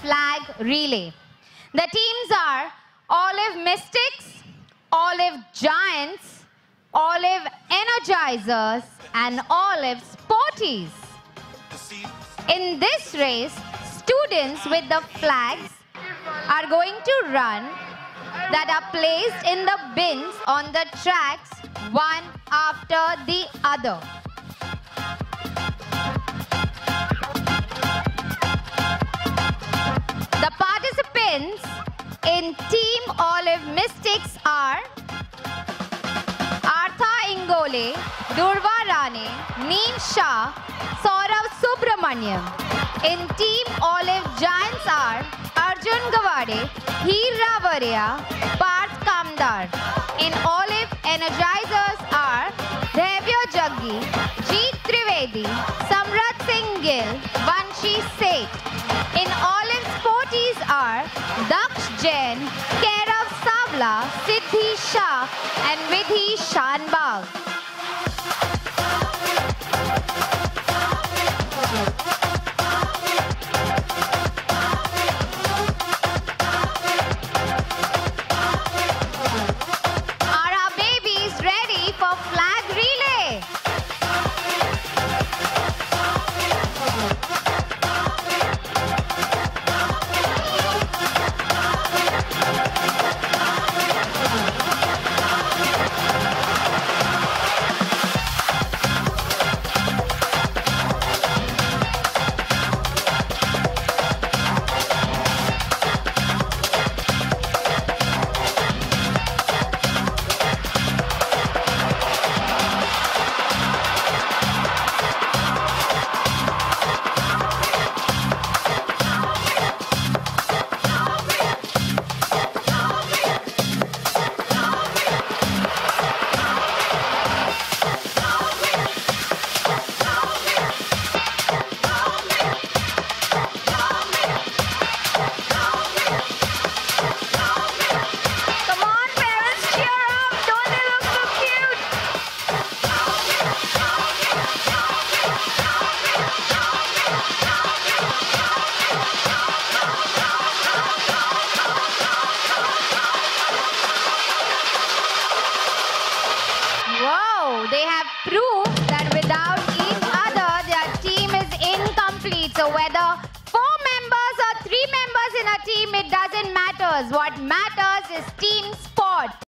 flag relay. The teams are Olive Mystics, Olive Giants, Olive Energizers, and Olive Sporties. In this race, students with the flags are going to run that are placed in the bins on the tracks one after the other. The participants in Team Olive Mystics are Artha Ingole, Durva Rane, Neel Shah, Saurav Subramaniam. In Team Olive Giants are Arjun Gawade, Heer Ravaria, Parth Kamdar. In Olive Energizers are Dhaivya Jaggi, Jeet Trivedi, Samrat Singh Gill, Vanshi Seth. In Olive Sporties are Daksh Jain, Kairav Savla, Siddhi Shah and Vidhi Shanbag. Are our babies ready for flag relay? Wow, they have proved that without each other, their team is incomplete. So whether 4 members or 3 members in a team, it doesn't matter. What matters is team sport.